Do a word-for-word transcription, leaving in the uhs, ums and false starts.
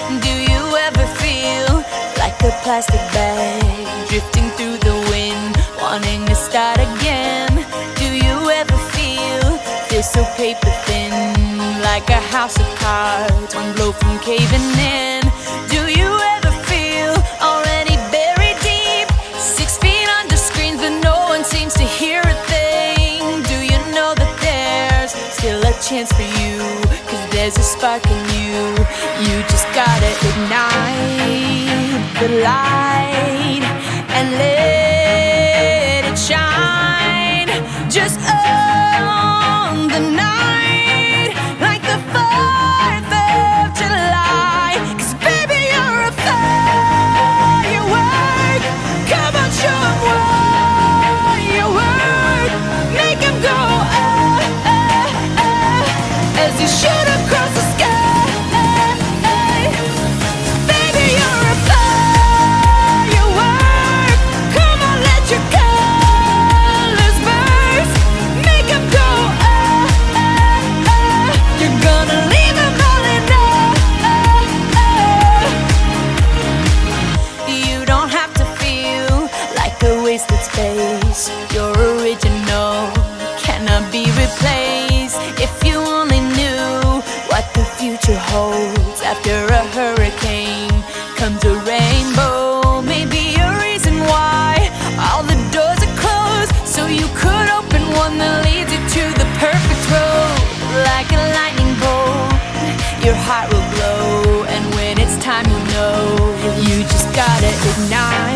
Do you ever feel like a plastic bag drifting through the wind, wanting to start again? Do you ever feel this so paper thin, like a house of cards, one blow from caving in? Do you ever feel already buried deep, six feet under screens but no one seems to hear a thing? Do you know that there's still a chance for you, 'cause there's a spark in you? You just gotta ignite the light and let it shine. Just own the night like the fourth of July. 'Cause baby, you're a firework. Come on, show 'em what you work. Make 'em go ah, ah, ah, as you shoot across the sky. Baby, you're a firework. Come on, let your colors burst. Make 'em go ah, ah, ah. You're gonna leave 'em all in awe. You don't have to feel like a wasted space. You're original, cannot be replaced. If you only knew what the future holds. After a hurricane comes a rainbow. Maybe a reason why all the doors are closed, so you could open one that leads you to the perfect road. Like a lightning bolt, your heart will glow, and when it's time, you'll know. You just gotta ignite